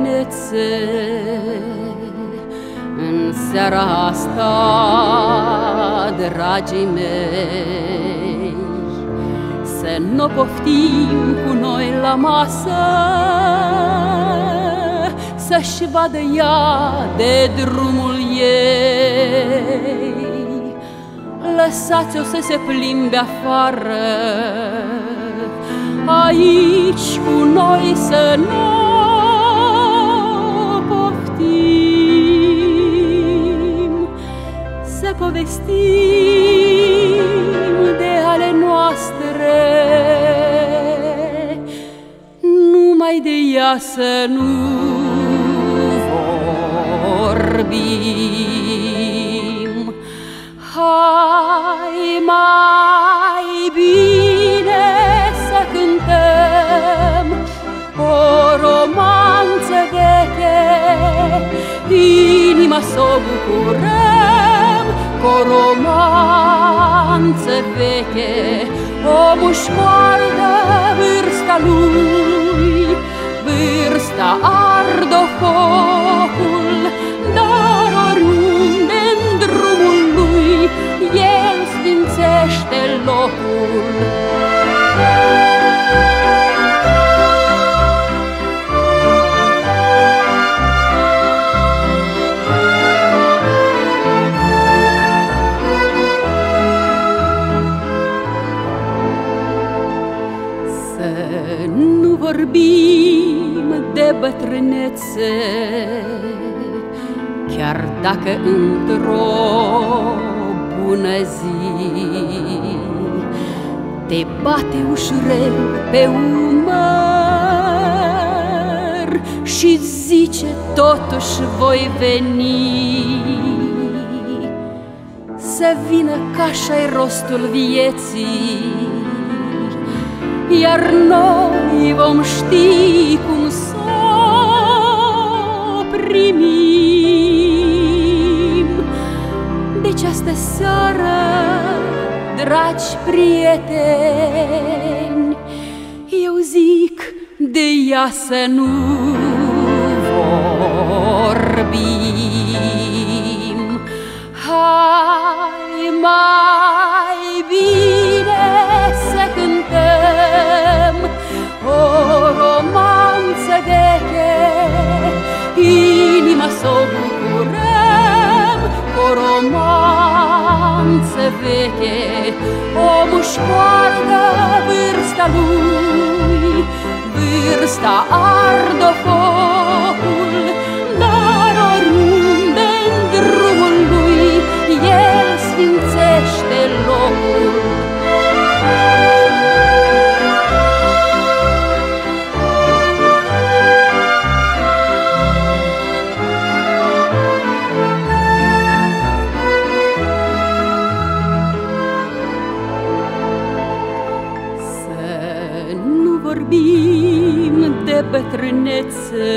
bătrânețe, în seara asta, dragii mei, să n-o poftim cu noi la masă, să-și vadă ea de drumul ei. Lăsați-o să se plimbe afară, aici cu noi să nu poftim, să povestim de ale noastre, numai de ea să nu vorbim. Hai mai bine să cântăm o romanță veche, inima s-o bucurăm cu o romanță veche. Omul-și poartă vârsta lui, vârsta ardă focul, dar oriunde în drumul lui el sfințește locul. Să nu vorbim de bătrânețe, chiar dacă într-o bună zi te bate ușurel pe umăr și zice totuși voi veni, să vină că așa-i rostul vieții, iar noi vom ști cum s-o primim. Deci astă seară, dragi prieteni, eu zic de ea să nu vorbim. Hai mai bine să cântăm o romanță veche, inima s-o bucurăm cu o romanță veche. Omul-și poartă vârsta lui, vârsta ardă focul, dar oriunde în drumul lui el sfințește locul. Vorbim de bătrânețe,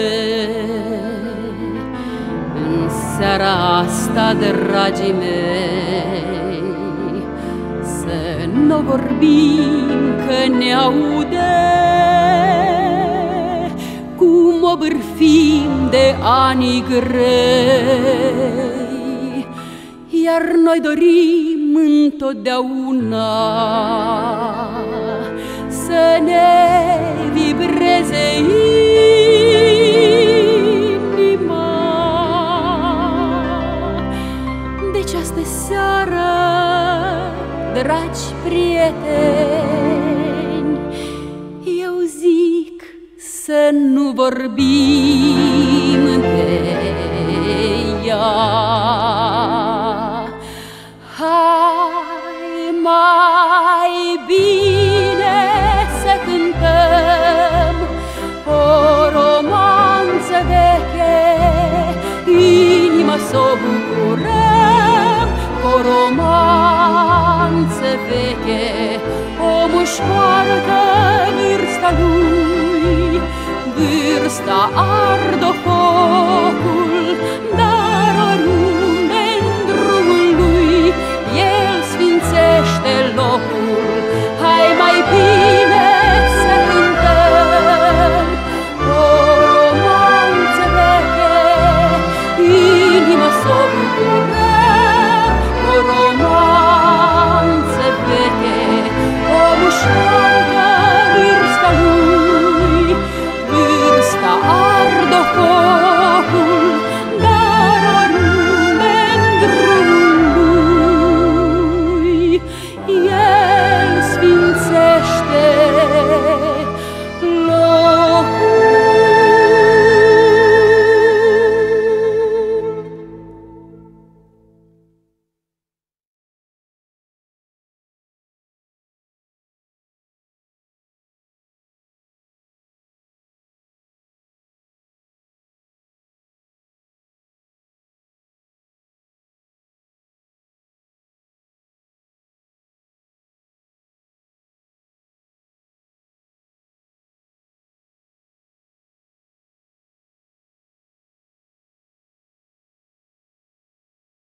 în seara asta, dragii mei, să nu vorbim că ne aude cum o bârfim de ani grei, iar noi dorim întotdeauna să ne vibreze inima. Deci astă seară, dragi prieteni, eu zic să nu vorbim de ea. Hai mai bine să cântăm o romanță veche, inima s-o bucurăm cu o romanță veche. Omul-și poartă vârsta lui, vârsta